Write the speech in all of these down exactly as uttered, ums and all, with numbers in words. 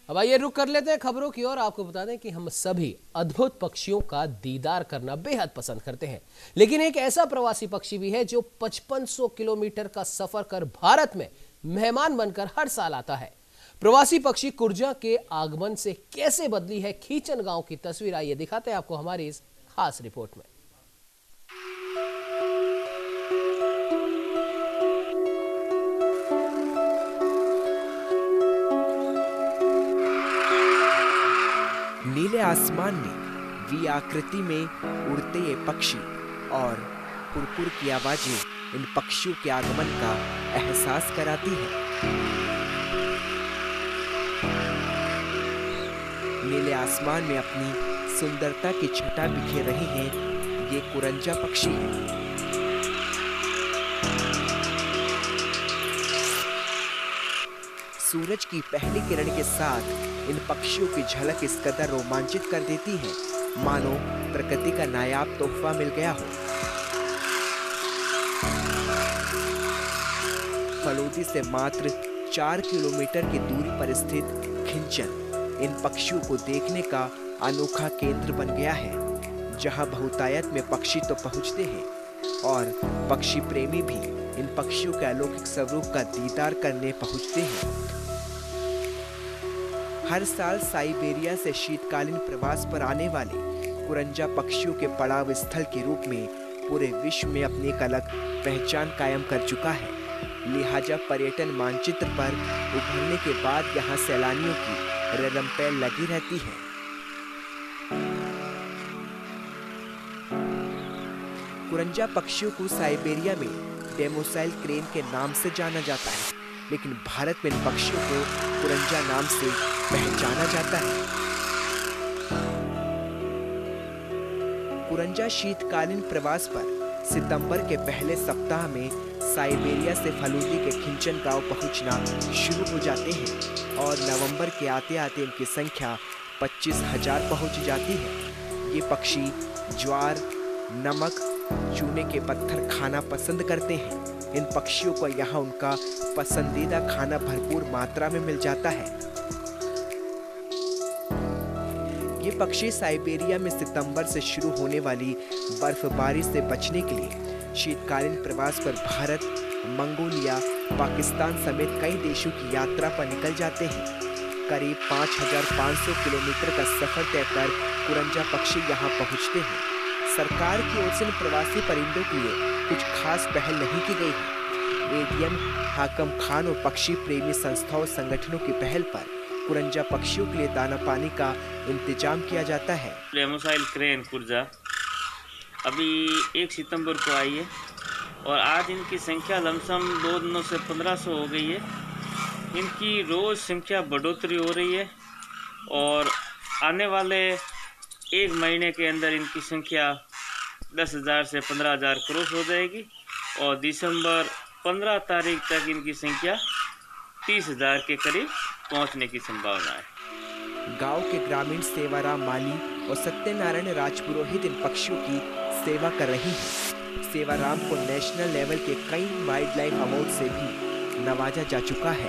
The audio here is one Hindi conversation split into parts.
अब आइए रुक कर लेते हैं खबरों की ओर। आपको बता दें कि हम सभी अद्भुत पक्षियों का दीदार करना बेहद पसंद करते हैं, लेकिन एक ऐसा प्रवासी पक्षी भी है जो पचपन सौ किलोमीटर का सफर कर भारत में मेहमान बनकर हर साल आता है। प्रवासी पक्षी कुरजा के आगमन से कैसे बदली है खीचन गांव की तस्वीर, आइए दिखाते हैं आपको हमारी इस खास रिपोर्ट में। नीले आसमान में वी आकृति में उड़ते ये पक्षी और कुरकुर की आवाजें इन पक्षियों के आगमन का एहसास कराती है। नीले आसमान में अपनी सुंदरता की छटा बिखेर रहे हैं ये कुरंजा पक्षी हैं। सूरज की पहली किरण के साथ इन पक्षियों की झलक इस कदर रोमांचित कर देती है मानो प्रकृति का नायाब तोहफा मिल गया हो। फलोदी से मात्र चार किलोमीटर की दूरी पर स्थित खिंचन इन पक्षियों को देखने का अनोखा केंद्र बन गया है, जहां बहुतायत में पक्षी तो पहुंचते हैं और पक्षी प्रेमी भी इन पक्षियों के अलौकिक स्वरूप का दीदार करने पहुंचते हैं। हर साल साइबेरिया से शीतकालीन प्रवास पर आने वाले कुरंजा पक्षियों के पड़ाव स्थल के रूप में पूरे विश्व में अपनी एक अलग पहचान कायम कर चुका है। लिहाजा पर्यटन मानचित्र पर उभरने के बाद यहाँ सैलानियों की रमपैल लगी रहती है। कुरंजा पक्षियों को साइबेरिया में डेमोसाइल क्रेन के नाम से जाना जाता है, लेकिन भारत में इन पक्षियों को कुरंजा नाम से पहचाना जाता है। कुरंजा शीतकालीन प्रवास पर सितंबर के पहले सप्ताह में साइबेरिया से फलूदी के खिंचन गांव पहुंचना शुरू हो जाते हैं और नवंबर के आते आते इनकी संख्या पच्चीस हजार पहुंच जाती है। ये पक्षी ज्वार, नमक, चूने के पत्थर खाना पसंद करते हैं। इन पक्षियों को यहाँ उनका पसंदीदा खाना भरपूर मात्रा में मिल जाता है। ये पक्षी साइबेरिया में सितंबर से शुरू होने वाली बर्फबारी से बचने के लिए शीतकालीन प्रवास पर भारत, मंगोलिया, पाकिस्तान समेत कई देशों की यात्रा पर निकल जाते हैं। करीब पाँच हजार पाँच सौ किलोमीटर का सफर तय कर कुरंजा पक्षी यहाँ पहुँचते हैं। सरकार की ओर से प्रवासी परिंदों के लिए कुछ खास पहल नहीं की गई है। एडीएम हाकम खान और पक्षी प्रेमी संस्थाओं संगठनों की पहल पर कुरंजा पक्षियों के लिए दाना पानी का इंतजाम किया जाता है। डेमोसाइल क्रेन कुरजा अभी एक सितंबर को आई है और आज इनकी संख्या लमसम दो दिनों से पंद्रह सौ हो गई है। इनकी रोज़ संख्या बढ़ोतरी हो रही है और आने वाले एक महीने के अंदर इनकी संख्या दस हज़ार से पंद्रह हज़ार क्रॉस हो जाएगी और दिसंबर पंद्रह तारीख तक इनकी संख्या तीस हज़ार के करीब पहुंचने की संभावना है। गांव के ग्रामीण सेवाराम माली और सत्यनारायण राजपुरोहित इन पक्षियों की सेवा कर रही हैं। सेवाराम को नेशनल लेवल के कई वाइल्ड लाइफ अवार्ड से भी नवाजा जा चुका है।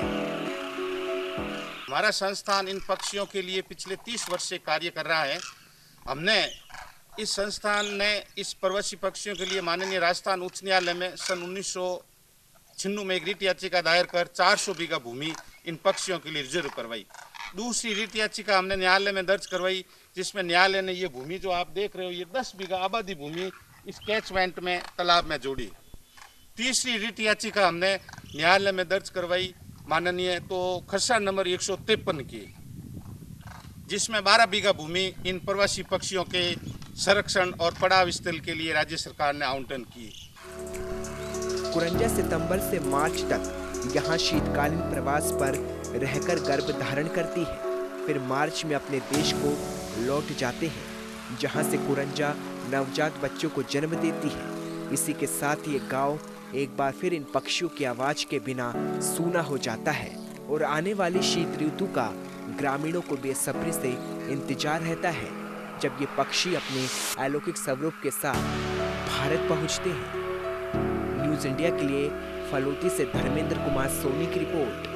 हमारा संस्थान इन पक्षियों के लिए पिछले तीस वर्ष से कार्य कर रहा है। हमने इस संस्थान ने इस प्रवासी पक्षियों के लिए माननीय राजस्थान उच्च न्यायालय में सन उन्नीस सौ छिन्नू में एक रिट याचिका दायर कर चार सौ बीघा भूमि इन पक्षियों के लिए रिजर्व करवाई। दूसरी रिट याचिका हमने न्यायालय में दर्ज करवाई, जिसमें न्यायालय ने ये भूमि जो आप देख रहे हो ये दस बीघा आबादी भूमि इस कैचमेंट में तालाब में जोड़ी। तीसरी रिट याचिका हमने न्यायालय में दर्ज करवाई माननीय तो खसरा नंबर एक सौ तिरपन की, जिसमें बारह बीघा भूमि इन प्रवासी पक्षियों के संरक्षण और पड़ाव स्थल के लिए राज्य सरकार ने आवंटन की। कुरंजा सितंबर से मार्च तक यहाँ शीतकालीन प्रवास पर रहकर गर्भ धारण करती है, फिर मार्च में अपने देश को लौट जाते हैं, जहाँ से कुरंजा नवजात बच्चों को जन्म देती है। इसी के साथ ये गांव एक बार फिर इन पक्षियों की आवाज के बिना सूना हो जाता है और आने वाली शीत ऋतु का ग्रामीणों को बेसब्री से इंतजार रहता है, जब ये पक्षी अपने अलौकिक स्वरूप के साथ भारत पहुंचते हैं। न्यूज़ इंडिया के लिए फलोदी से धर्मेंद्र कुमार सोनी की रिपोर्ट।